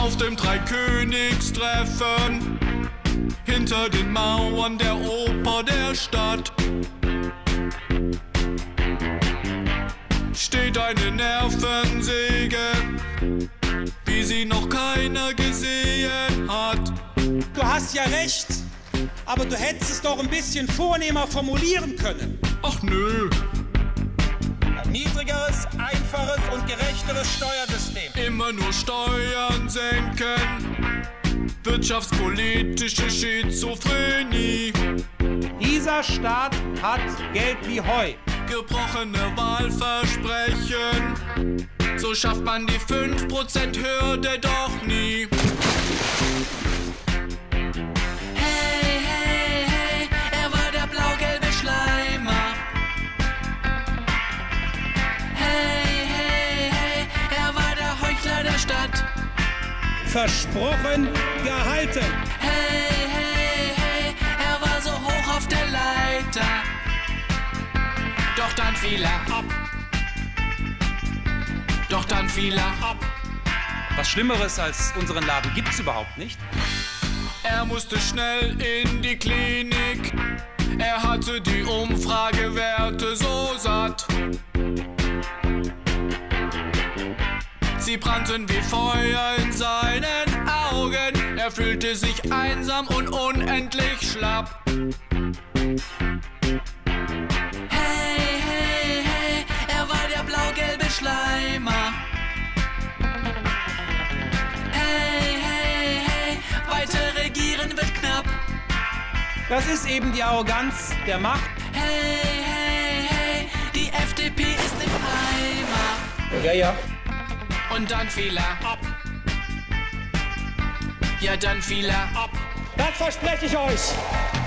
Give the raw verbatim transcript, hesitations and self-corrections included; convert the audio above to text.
Auf dem Dreikönigstreffen, hinter den Mauern der Oper der Stadt, steht eine Nervensäge, wie sie noch keiner gesehen hat. Du hast ja recht, aber du hättest es doch ein bisschen vornehmer formulieren können. Ach nö. Ein niedrigeres, einfaches und gerechteres Steuersystem. Immer nur Steuern senken, wirtschaftspolitische Schizophrenie. Dieser Staat hat Geld wie Heu. Gebrochene Wahlversprechen, so schafft man die fünf Prozent Hürde doch nie. Hey, hey, hey, er war der blau-gelbe Schleimer. Hey, hey, hey, er war der Heuchler der Stadt. Versprochen, gehalten. Hey, hey, hey, er war so hoch auf der Leiter. Doch dann fiel er ab. Doch dann fiel er ab. Was Schlimmeres als unseren Laden gibt's überhaupt nicht. Er musste schnell in die Klinik. Er hatte die Umfragewerte so satt. Sie brannten wie Feuer in seinen Augen. Er fühlte sich einsam und unendlich schlapp. Hey, hey, hey, er war der blau-gelbe Schleimer. Hey, hey, hey, weiter regieren wird knapp. Das ist eben die Arroganz der Macht. Hey, hey, hey, die F D P ist im Eimer. Ja, ja. Und dann fiel er ab. Ja, dann fiel er ab. Das verspreche ich euch.